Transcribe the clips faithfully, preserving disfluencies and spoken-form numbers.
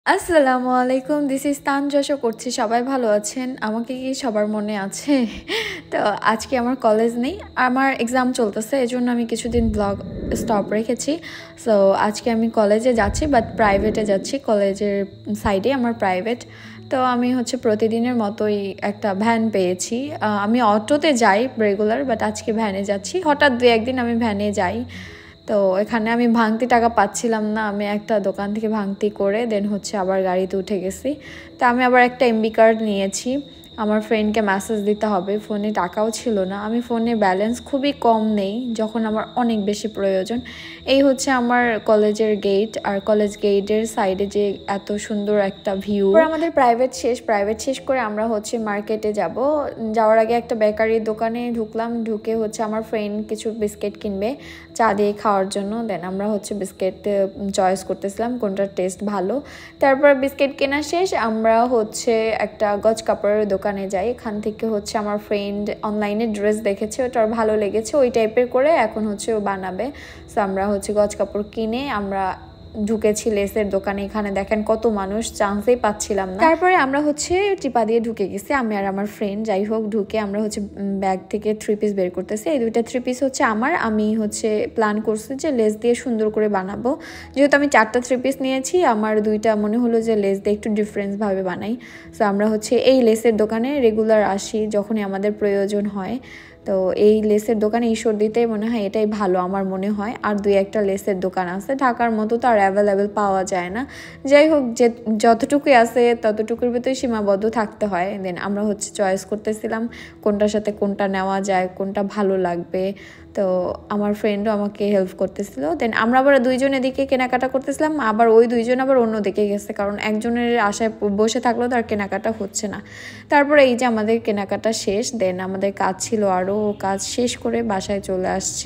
আসসালামু আলাইকুম, this is Tanju. আশা করছি সবাই ভালো আছেন। আমাকে কি সবার মনে আছে? তো আজকে আমার কলেজ নেই, আমার এক্সাম চলতেছে, এই জন্য আমি কিছুদিন ব্লগ স্টপ রেখেছি। সো আজকে আমি কলেজে যাচ্ছি, বাট প্রাইভেটে যাচ্ছি। কলেজের সাইডে আমার প্রাইভেট। তো আমি হচ্ছে প্রতিদিনের মতোই একটা ভ্যান পেয়েছি। আমি অটোতে যাই রেগুলার, বাট আজকে ভ্যানে যাচ্ছি। হঠাৎ দু একদিন আমি ভ্যানে যাই। তো এখানে আমি ভাঙতি টাকা পাচ্ছিলাম না, আমি একটা দোকান থেকে ভাঙতি করে দেন হচ্ছে আবার গাড়িতে উঠে গেছি। তো আমি আবার একটা এমবি কার্ড নিয়েছি, আমার ফ্রেন্ডকে মেসেজ দিতে হবে, ফোনে টাকাও ছিল না, আমি ফোনে ব্যালেন্স খুবই কম নেই যখন আমার অনেক বেশি প্রয়োজন। এই হচ্ছে আমার কলেজের গেট, আর কলেজ গেটের সাইডে যে এত সুন্দর একটা ভিউ। আমাদের প্রাইভেট শেষ, প্রাইভেট শেষ করে আমরা হচ্ছে মার্কেটে যাব। যাওয়ার আগে একটা বেকারির দোকানে ঢুকলাম, ঢুকে হচ্ছে আমার ফ্রেন্ড কিছু বিস্কিট কিনবে চা দিয়ে খাওয়ার জন্য। দেন আমরা হচ্ছে বিস্কিট চয়েস করতেছিলাম কোনটার টেস্ট ভালো। তারপর বিস্কিট কেনা শেষ, আমরা হচ্ছে একটা গজ কাপড়ের দোকানে যাই। এখান থেকে হচ্ছে আমার ফ্রেন্ড অনলাইনে ড্রেস দেখেছে, ওটার ভালো লেগেছে, ওই টাইপের করে এখন হচ্ছে ও বানাবে। সো আমরা হচ্ছে গজ কাপড় কিনে আমরা ঢুকেছি লেসের দোকানে। এখানে দেখেন কত মানুষ, চান্সই পাচ্ছিলাম না। তারপরে আমরা হচ্ছে টিপা দিয়ে ঢুকে গেছি, আমি আর আমার ফ্রেন্ড। যাই হোক, ঢুকে আমরা হচ্ছে ব্যাগ থেকে থ্রি পিস বের করতেছি। এই দুইটা থ্রি পিস হচ্ছে আমার। আমি হচ্ছে প্ল্যান করছি যে লেস দিয়ে সুন্দর করে বানাবো। যেহেতু আমি চারটা থ্রি পিস নিয়েছি, আমার দুইটা মনে হলো যে লেস দিয়ে একটু ডিফারেন্সভাবে বানাই। সো আমরা হচ্ছে এই লেসের দোকানে রেগুলার আসি যখনই আমাদের প্রয়োজন হয়। তো এই লেসের দোকানে ঈশ্বর দিতে মনে হয় এটাই ভালো আমার মনে হয়। আর দুই একটা লেসের দোকান আছে, ঢাকার মতো তো আর অ্যাভেলেবেল পাওয়া যায় না। যাই হোক, যে যতটুকুই আছে ততটুকুর ভিতরে সীমাবদ্ধ থাকতে হয়। দেন আমরা হচ্ছে চয়েস করতেছিলাম কোনটার সাথে কোনটা নেওয়া যায়, কোনটা ভালো লাগবে। তো আমার ফ্রেন্ডও আমাকে হেল্প করতেছিল। দেন আমরা আবার দুইজন এদিকে কেনাকাটা করতেছিলাম, আবার ওই দুইজন আবার অন্য দিকে গেছে, কারণ একজনের আশায় বসে থাকলেও তার কেনাকাটা হচ্ছে না। তারপরে এই যে আমাদের কেনাকাটা শেষ, দেন আমাদের কাজ ছিল আরও, কাজ শেষ করে বাসায় চলে আসছি।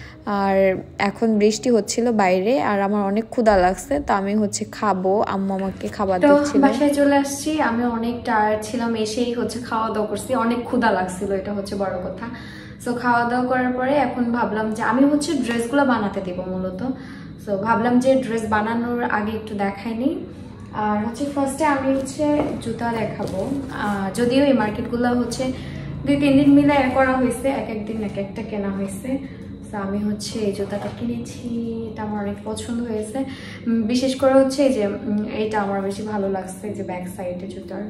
আর এখন বৃষ্টি হচ্ছিল বাইরে, আর আমার অনেক ক্ষুধা লাগছে, তো আমি হচ্ছে খাবো, আম্মু আমাকে খাবার দিচ্ছিল। বাসায় চলে আসছি, আমি অনেক টায়ার্ড ছিলাম, এসেই হচ্ছে খাওয়া দাওয়া করছি, অনেক ক্ষুধা লাগছিল, এটা হচ্ছে বড় কথা। সো খাওয়া দাওয়া করার পরে এখন ভাবলাম যে আমি হচ্ছে ড্রেসগুলো বানাতে দেব মূলত। সো ভাবলাম যে ড্রেস বানানোর আগে একটু দেখাই নিই। আর হচ্ছে ফার্স্টে আমি হচ্ছে জুতা দেখাবো। যদিও এই মার্কেটগুলো হচ্ছে দুই তিন দিন মিলে করা হয়েছে, এক এক দিন এক একটা কেনা হয়েছে। তো আমি হচ্ছে এই জুতাটা কিনেছি, এটা আমার অনেক পছন্দ হয়েছে। বিশেষ করে হচ্ছে এই যে এটা আমার বেশি ভালো লাগছে, যে ব্যাক সাইডে জুতার।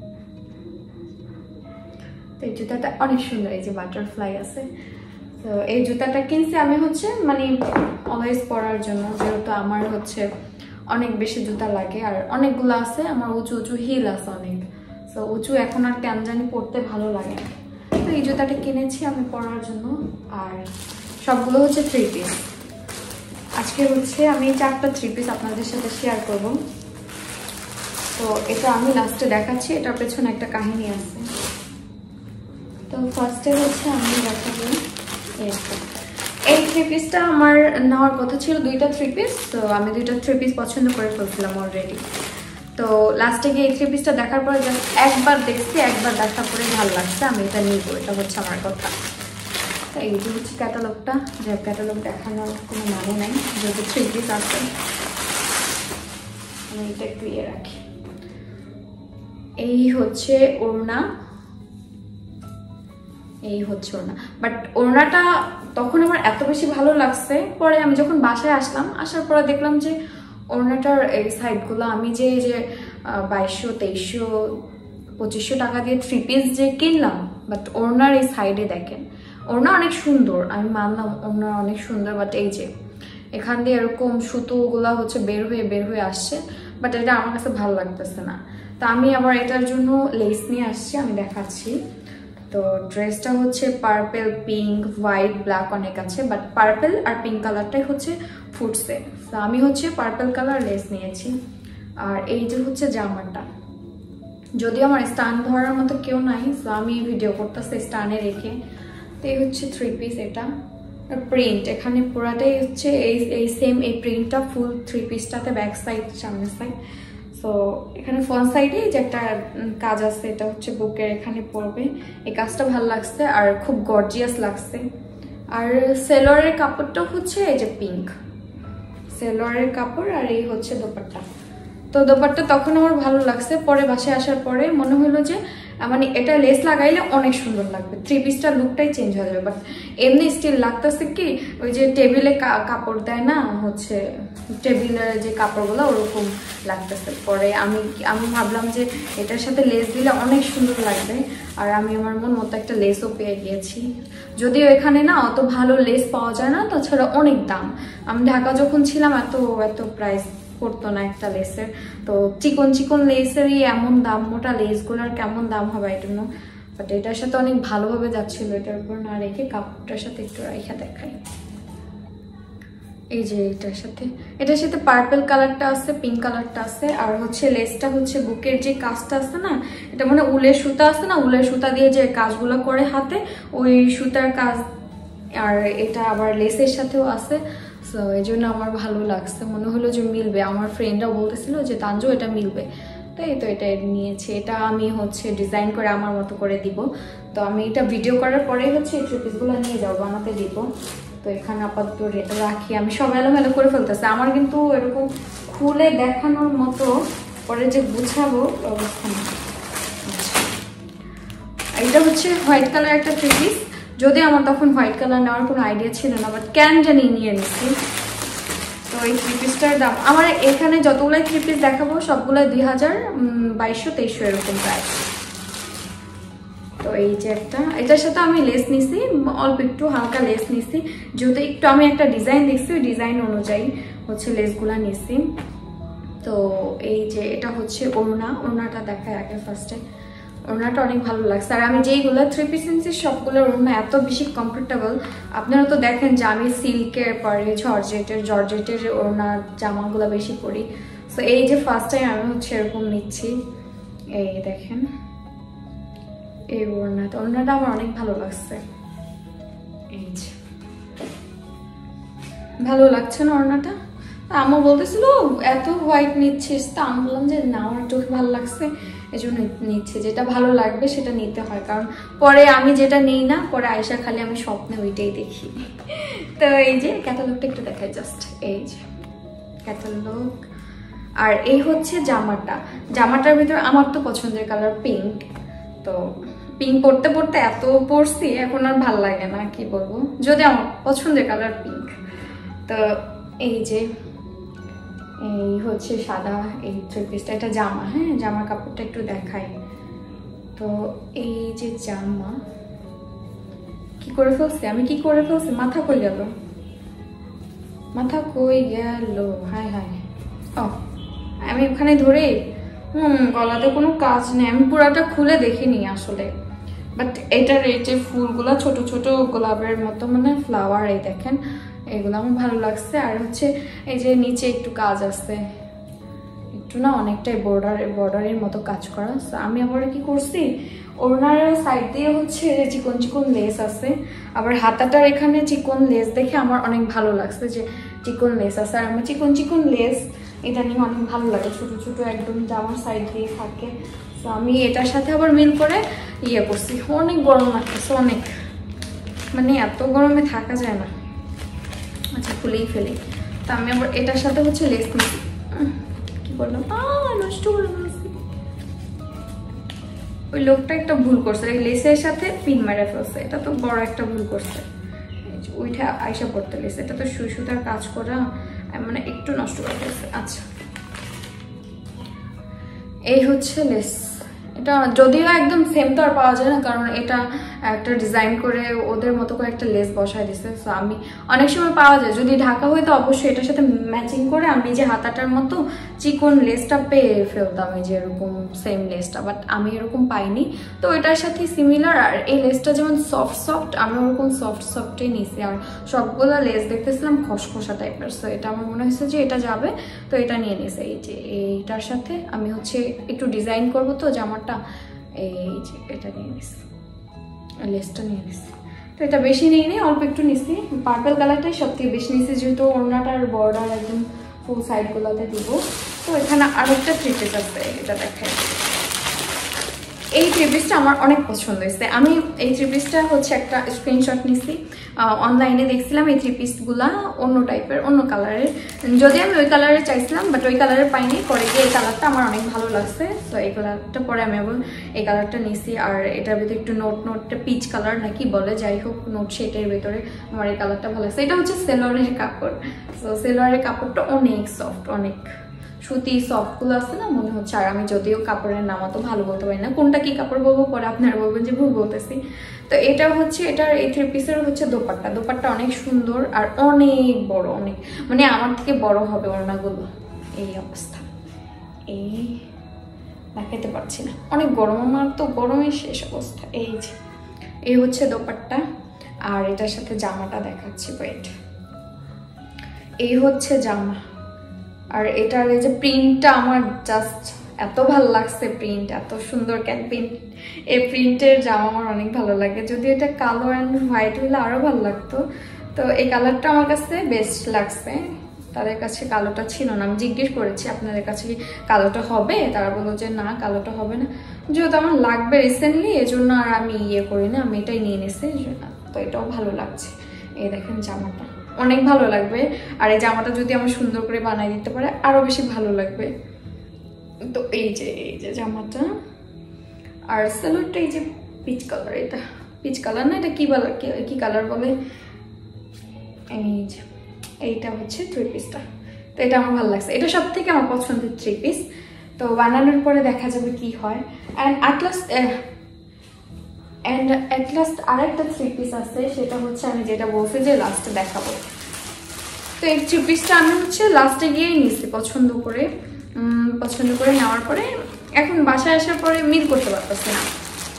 তো এই জুতাটা অনেক সুন্দর, এই যে বাটারফ্লাই আছে। তো এই জুতাটা কিনছি আমি হচ্ছে মানে অলওয়েজ পরার জন্য, যেহেতু আমার হচ্ছে অনেক বেশি জুতা লাগে, আর অনেকগুলো আছে আমার, উঁচু উঁচু হিল আছে অনেক। তো উঁচু এখন আর কেন জানি পরতে ভালো লাগে না। তো এই জুতাটা কিনেছি আমি পরার জন্য। আর সবগুলো হচ্ছে থ্রি পিস। আজকে হচ্ছে আমি চারটা থ্রি পিস আপনাদের সাথে শেয়ার করব। তো এটা আমি লাস্টে দেখাচ্ছি, এটার পেছনে একটা কাহিনী আছে। তো ফার্স্টে হচ্ছে আমি দেখাবো এই থ্রি পিসটা। আমার নেওয়ার কথা ছিল দুইটা থ্রি পিস, তো আমি দুইটা থ্রি পিস পছন্দ করে ফেলছিলাম অলরেডি। তো লাস্টে গিয়ে এই থ্রি পিসটা দেখার পরে একবার দেখছি, একবার দেখার পরে ভালো লাগছে, আমি এটা নিবো, এটা হচ্ছে আমার কথা। তো এই যে হচ্ছে ক্যাটালগটা, যে ক্যাটালগ দেখানোর কোনো মানে নাই, যেহেতু থ্রি পিস আছে। আমি এটা একটু ইয়ে রাখি। এই হচ্ছে ওড়না, এই হচ্ছে ওড়না। বাট ওড়নাটা তখন আমার এত বেশি ভালো লাগছে, পরে আমি যখন বাসায় আসলাম, আসার পরে দেখলাম যে ওড়নাটার এই সাইডগুলো আমি যে যে বাইশশো তেইশশো পঁচিশশো টাকা দিয়ে থ্রি পিস যে কিনলাম, বাট ওড়নার এই সাইডে দেখেন, ওড়না অনেক সুন্দর, আমি মানলাম ওড়না অনেক সুন্দর, বাট এই যে এখান দিয়ে এরকম সুতোগুলা হচ্ছে বের হয়ে বের হয়ে আসছে, বাট এটা আমার কাছে ভালো লাগতেছে না। তো আমি আবার এটার জন্য লেস নিয়ে আসছি, আমি দেখাচ্ছি। তো ড্রেসটা হচ্ছে পার্পেল, পিঙ্ক, হোয়াইট, ব্ল্যাক অনেক আছে, বাট পার্পেল আর পিঙ্ক কালারটাই হচ্ছে ফুটছে। তো আমি হচ্ছে পার্পেল কালার লেস নিয়েছি। আর এই যে হচ্ছে জামাটা, যদিও আমার স্টান ধরার মতো কেউ নাই, তো আমি ভিডিও করতেছি স্টানে রেখে। তো এই হচ্ছে থ্রি পিস, এটা প্রিন্ট এখানে পুরাটাই হচ্ছে এই এই সেম এই প্রিন্টটা ফুল থ্রি পিসটাতে, ব্যাক সাইড সামনের সাইড। সো এখানে ফ্রন্ট সাইডে যে একটা কাজ আছে, এটা হচ্ছে বুকের এখানে পড়বে, এই কাজটা ভালো লাগছে আর খুব গর্জিয়াস লাগছে। আর সেলোয়ারের কাপড়টা হচ্ছে এই যে পিঙ্ক, সেলোয়ারের কাপড়, আর এই হচ্ছে দোপাট্টা। তো দোপাট্টা তখন আমার ভালো লাগছে, পরে বাসায় আসার পরে মনে হলো যে মানে এটা লেস লাগাইলে অনেক সুন্দর লাগবে, থ্রি পিসটার লুকটাই চেঞ্জ হয়ে যাবে। বাট এমনি স্টিল লাগতেছে কি ওই যে টেবিলে কাপড় দেয় না, হচ্ছে টেবিলের যে কাপড়গুলো ওরকম লাগতেছে। পরে আমি আমি ভাবলাম যে এটার সাথে লেস দিলে অনেক সুন্দর লাগবে, আর আমি আমার মন মতো একটা লেসও পেয়ে গিয়েছি। যদিও এখানে না অত ভালো লেস পাওয়া যায় না, তাছাড়া অনেক দাম। আমি ঢাকা যখন ছিলাম এত এত প্রাইস পড়তো না একটা লেসের। তো চিকন চিকন লেসেরই এমন দাম, মোটা লেসগুলোর কেমন দাম হবে এই জন্য। বাট এটার সাথে অনেক ভালোভাবে যাচ্ছিল, এটার উপর না রেখে কাপড়টার সাথে একটু রেখে দেখাই। এই যে এটার সাথে এটার সাথে পার্পল কালারটা আছে, পিঙ্ক কালারটা আছে, আর হচ্ছে লেসটা হচ্ছে বুকের যে কাজটা আছে না, এটা মানে উলের সুতা আছে না, উলের সুতা দিয়ে যে কাজগুলো করে হাতে, ওই সুতার কাজ। আর এটা আবার লেসের সাথেও আছে, সো এই জন্য আমার ভালো লাগছে, মনে হলো যে মিলবে। আমার ফ্রেন্ডরাও বলতেছিল যে তানজু এটা মিলবে, তো এই তো এটা নিয়েছি। এটা আমি হচ্ছে ডিজাইন করে আমার মতো করে দিব। তো আমি এটা ভিডিও করার পরেই হচ্ছে এই থ্রি পিসগুলো নিয়ে যাবো, বানাতে দিব। তো এখানে আপাতত রাখি, আমি সব এলোমেলো করে ফেলতেছে। আমার কিন্তু এরকম খুলে দেখানোর মতো পরে যে গুছাবো অবস্থা না। এটা হচ্ছে হোয়াইট কালার একটা থ্রি পিস, যদি আমার তখন হোয়াইট কালার নেওয়ার কোনো আইডিয়া ছিল না, বাট ক্যান জানি নিয়ে নিচ্ছি। তো এই থ্রি পিসটার দাম আমার এখানে যতগুলাই থ্রি পিস দেখাবো সবগুলাই দুই হাজার বাইশশো তেইশশো এরকম প্রাইস। তো এই যে একটা, এটার সাথে আমি লেস নিছি, অল্প একটু হালকা লেস নিছি, যেহেতু একটু আমি একটা ডিজাইন দেখছি, ওই ডিজাইন অনুযায়ী হচ্ছে লেসগুলা নিছি। তো এই যে এটা হচ্ছে ওড়না, ওড়নাটা দেখায় আগে ফার্স্টে। ওড়নাটা অনেক ভালো লাগছে, আর আমি যেইগুলো থ্রি পিস নিচ্ছি সবগুলোর ওড়না এত বেশি কমফোর্টেবল। আপনারা তো দেখেন যে আমি সিল্কের পরে জর্জেটের জর্জেটের ওড়না জামাগুলো বেশি পরি। সো এই যে ফার্স্ট টাইম আমি হচ্ছে এরকম নিচ্ছি, এই দেখেন এই ওড়নাটা, ওড়নাটা আমার অনেক ভালো লাগছে। এই যে ভালো লাগছে না ওড়নাটা? আম্মু বলতেছিল এত হোয়াইট নিচ্ছিস, তা আমি বললাম যে না আমার চোখে ভালো লাগছে এই জন্য নিচ্ছে, যেটা ভালো লাগবে সেটা নিতে হয়, কারণ পরে আমি যেটা নেই না, পরে আয়সা খালি আমি স্বপ্নে ওইটাই দেখি। তো এই যে ক্যাটালগটা একটু দেখাই জাস্ট, এই যে ক্যাটালগ। আর এই হচ্ছে জামাটা, জামাটার ভিতরে আমার তো পছন্দের কালার পিঙ্ক। তো পিঙ্ক পরতে পরতে এত পরছি এখন আর ভাল লাগে না, কি বলবো, যদি আমার পছন্দের কালার পিঙ্ক। তো এই যে এই হচ্ছে সাদা এই থ্রি পিসটা, এটা জামা, হ্যাঁ জামার কাপড়টা একটু দেখাই। তো এই যে জামা কি করে ফেলছি আমি, কি করে ফেলছি মাথা কই গেল, মাথা কই গেল, হায় হায়। ও আমি ওখানে ধরে, হুম গলাতে কোনো কাজ নেই, আমি পুরাটা খুলে দেখিনি আসলে। বাট এটার এই যে ফুলগুলা ছোট ছোট গোলাপের মতো মানে ফ্লাওয়ার, এই দেখেন এগুলো আমার ভালো লাগছে। আর হচ্ছে এই যে নিচে একটু কাজ আছে, একটু না অনেকটাই বর্ডার বর্ডারের মতো কাজ করা। আমি আবার কি করছি, ওনার সাইড দিয়ে হচ্ছে চিকন চিকন লেস আছে, আবার হাতাটার এখানে চিকন লেস দেখে আমার অনেক ভালো লাগছে যে চিকন লেস আছে। আর আমার চিকন চিকন লেস এটা নিয়ে অনেক ভালো লাগে, ছোট ছোট একদম জামার সাইড দিয়ে থাকে। তো আমি এটার সাথে আবার মিল করে ইয়ে করছি। অনেক গরম লাগতেছে, অনেক মানে এত গরমে থাকা যায় না। আচ্ছা খুলেই ফেলি। তো আমি আবার এটার সাথে হচ্ছে লেস নিচ্ছি, কি বললাম নষ্ট করে ফেলছি। ওই লোকটা একটা ভুল করছে, এই লেসের সাথে পিন মেরে ফেলছে, এটা তো বড় একটা ভুল করছে। ওইটা আয়সা পড়তে লেস, এটা তো সুই সুতার কাজ করা, মানে একটু নষ্ট করে ফেলছে। আচ্ছা এই হচ্ছে লেস, এটা যদিও একদম সেম তো আর পাওয়া যায় না, কারণ এটা একটা ডিজাইন করে ওদের মতো করে একটা লেস বসায় দিছে। সো আমি অনেক সময় পাওয়া যায়, যদি ঢাকা হইতো অবশ্যই এটার সাথে ম্যাচিং করে আমি যে হাতাটার মতো চিকন লেসটা পেয়ে ফেলতাম, এই যে এরকম সেম লেসটা, বাট আমি এরকম পাইনি। তো এটার সাথে সিমিলার, আর এই লেসটা যেমন সফট সফট, আমি ওরকম সফট সফটই নিছি। আর সবগুলো লেস দেখতেছিলাম খসখসা টাইপের, সো এটা আমার মনে হয়েছে যে এটা যাবে, তো এটা নিয়ে নিছে। এই যে এইটার সাথে আমি হচ্ছে একটু ডিজাইন করবো তো জামাটা, এই যে এটা নিয়ে নিছি, লেসটা নিয়ে নিছি। তো এটা বেশি নিই নি, অল্প একটু নিছি, পার্পল কালারটাই সব থেকে বেশি নিছি, যেহেতু ওড়নাটার বর্ডার একদম ফুল সাইডগুলোতে দিব। তো এখানে আরেকটা থ্রি পিস আছে, এটা দেখাই। এই থ্রি পিসটা আমার অনেক পছন্দ হয়েছে। আমি এই থ্রি পিসটা হচ্ছে একটা স্ক্রিনশট নিছি, অনলাইনে দেখছিলাম এই থ্রি পিসগুলা অন্য টাইপের, অন্য কালারের, যদি আমি ওই কালারের চাইছিলাম বাট ওই কালারের পাইনি, পরে গিয়ে এই কালারটা আমার অনেক ভালো লাগছে, তো এই কালারটা পরে আমি আবার এই কালারটা নিছি। আর এটার ভিতরে একটু নোট নোটটা পিচ কালার নাকি বলে, যাই হোক নোট শেটের ভিতরে আমার এই কালারটা ভালো লাগছে। এটা হচ্ছে সেলোয়ারের কাপড়, তো সেলোয়ারের কাপড়টা অনেক সফট, অনেক সুতি সফটগুলো আছে না মনে হচ্ছে। আর আমি যদিও কাপড়ের নাম অত ভালো বলতে পারি না, কোনটা কি কাপড় বলবো পরে আপনারা বলবেন যে ভুল বলতেছি। তো এটা হচ্ছে, এটার এই থ্রি পিসের হচ্ছে দোপাট্টা, দোপাট্টা অনেক সুন্দর আর অনেক বড়, অনেক মানে আমার থেকে বড় হবে ওড়নাগুলো। এই অবস্থা, এই দেখাতে পারছি না, অনেক গরম, আমার তো গরমের শেষ অবস্থা। এই যে এই হচ্ছে দোপাট্টা, আর এটার সাথে জামাটা দেখাচ্ছি, ওয়েট, এই হচ্ছে জামা। আর এটার এই যে প্রিন্টটা আমার জাস্ট এত ভালো লাগছে, প্রিন্ট এত সুন্দর, ক্যান প্রিন্ট, এই প্রিন্টের জামা আমার অনেক ভালো লাগে। যদি এটা কালো অ্যান্ড হোয়াইট হলে আরও ভালো লাগতো, তো এই কালারটা আমার কাছে বেস্ট লাগছে। তাদের কাছে কালোটা ছিল না, আমি জিজ্ঞেস করেছি আপনাদের কাছে কি কালোটা হবে, তারা বললো যে না কালোটা হবে না, যেহেতু আমার লাগবে রিসেন্টলি এজন্য আর আমি ইয়ে করি না, আমি এটাই নিয়ে নিছি, তো এটাও ভালো লাগছে। এই দেখেন জামাটা অনেক ভালো লাগবে, আর এই জামাটা যদি আমার সুন্দর করে বানাই দিতে পারে আরো বেশি ভালো লাগবে। তো এই যে এই যে জামাটা, আর সালোয়ারটা এই যে পিচ কালার, এটা পিচ কালার না, এটা কি বলে, কি কালার বলে, এই যে এইটা হচ্ছে থ্রি পিসটা। তো এটা আমার ভালো লাগছে, এটা সব থেকে আমার পছন্দের থ্রি পিস। তো বানানোর পরে দেখা যাবে কি হয়। And at last and at last আরেকটা থ্রি পিস আছে, সেটা হচ্ছে আমি যেটা বলছি যে লাস্টে দেখাবো। তো এই থ্রি পিসটা আমি হচ্ছে লাস্টে গিয়েই নিচ্ছি পছন্দ করে, পছন্দ করে নেওয়ার পরে এখন বাসায় আসার পরে মিল করতে পারতেছি না।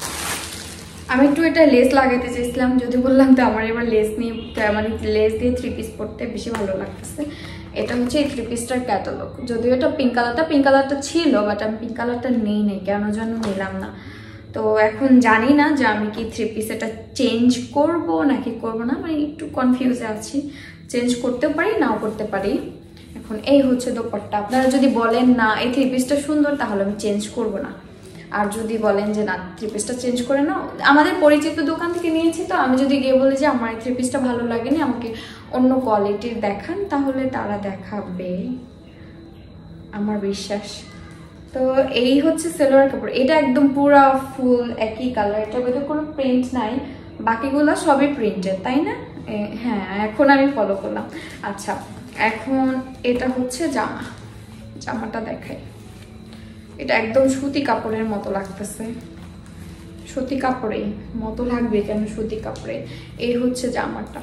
আমি একটু এটা লেস লাগাতে চাইছিলাম, যদি বললাম তো আমার এবার লেস নিয়ে, মানে লেস দিয়ে থ্রি পিস পরতে বেশি ভালো লাগতেছে। এটা হচ্ছে এই থ্রি পিসটার ক্যাটালগ, যদিও এটা পিঙ্ক কালারটা, পিঙ্ক কালারটা ছিল বাট আমি পিঙ্ক কালারটা নেই নেই কেন যেন নিলাম না। তো এখন জানি না যে আমি কি থ্রি পিস এটা চেঞ্জ করব নাকি করব না, মানে একটু কনফিউজে আছি, চেঞ্জ করতেও পারি নাও করতে পারি। এখন এই হচ্ছে দোপাট্টা, আপনারা যদি বলেন না এই থ্রি পিসটা সুন্দর তাহলে আমি চেঞ্জ করব না, আর যদি বলেন যে না থ্রি পিসটা চেঞ্জ করে নাও, আমাদের পরিচিত দোকান থেকে নিয়েছি, তো আমি যদি গিয়ে বলি যে আমার এই থ্রি পিসটা ভালো লাগেনি, আমাকে অন্য কোয়ালিটির দেখান, তাহলে তারা দেখাবে, আমার বিশ্বাস। তো এই হচ্ছে সেলোয়ার কাপড়, এটা একদম পুরা ফুল একই কালার, এটার মধ্যে কোনো প্রিন্ট নাই, বাকিগুলো সবই প্রিন্টেড, তাই না? হ্যাঁ, এখন আমি ফলো করলাম। আচ্ছা, এখন এটা হচ্ছে জামা, জামাটা দেখাই, এটা একদম সুতি কাপড়ের মতো লাগতেছে, সুতি কাপড়েই মতো লাগবে কেন, সুতি কাপড়ে। এই হচ্ছে জামাটা,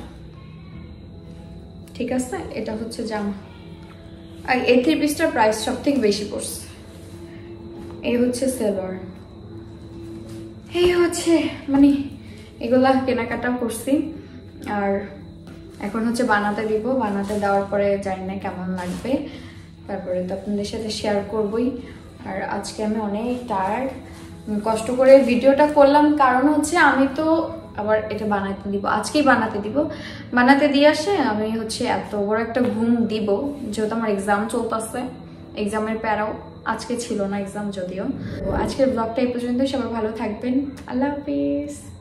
ঠিক আছে, এটা হচ্ছে জামা। আর এই থ্রি পিসটার প্রাইস সব থেকে বেশি পড়ছে। এই হচ্ছে সেলোয়ার, এই হচ্ছে মানে এগুলা কেনাকাটা করছি, আর এখন হচ্ছে বানাতে দিব, বানাতে দেওয়ার পরে জানি না কেমন লাগবে, তারপরে তো আপনাদের সাথে শেয়ার করবই। আর আজকে আমি অনেক টায়ার্ড, কষ্ট করে ভিডিওটা করলাম, কারণ হচ্ছে আমি তো আবার এটা বানাতে দিব, আজকেই বানাতে দিব, বানাতে দিয়ে আসে আমি হচ্ছে এত বড় একটা ঘুম দিব, যেহেতু আমার এক্সাম চলতেছে, এক্সামের প্যারাও আজকে ছিল না এক্সাম যদিও। তো আজকের ব্লগটা এই পর্যন্ত, সবাই ভালো থাকবেন, আল্লাহ হাফিজ।